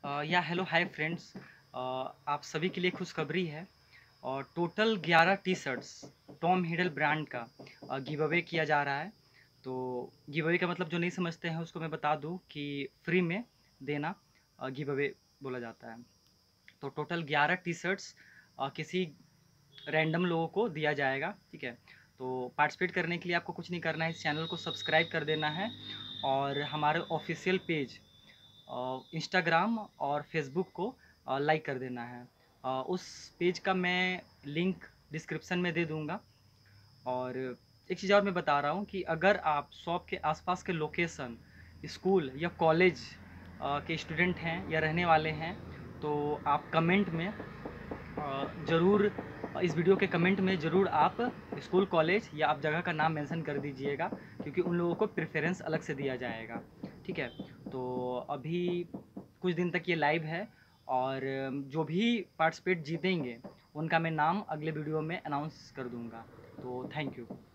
या hello hi friends. आप सभी के लिए खुशखबरी है। और total 11 T shirts Tom Hiddle brand का गिव अवे किया जा रहा है। तो गिव अवे का मतलब जो नहीं समझते हैं उसको मैं बता दूं कि फ्री में देना गिव अवे बोला जाता है। तो टोटल 11 टी शर्ट्स किसी रैंडम लोगों को दिया जाएगा, ठीक है। तो पार्टिसिपेट करने के लिए आपको कुछ नहीं करना है, इस चैनल को सब्सक्राइब कर देना है और हमारे ऑफिशियल पेज इंस्टाग्राम और फेसबुक को लाइक कर देना है। उस पेज का मैं लिंक डिस्क्रिप्शन में दे दूंगा। और एक चीज़ और मैं बता रहा हूँ कि अगर आप शॉप के आसपास के लोकेशन, स्कूल या कॉलेज के स्टूडेंट हैं या रहने वाले हैं, तो आप कमेंट में ज़रूर, इस वीडियो के कमेंट में ज़रूर आप स्कूल कॉलेज या आप जगह का नाम मेंशन कर दीजिएगा, क्योंकि उन लोगों को प्रेफरेंस अलग से दिया जाएगा, ठीक है। तो अभी कुछ दिन तक ये लाइव है और जो भी पार्टिसिपेट जीतेंगे उनका मैं नाम अगले वीडियो में अनाउंस कर दूंगा। तो थैंक यू।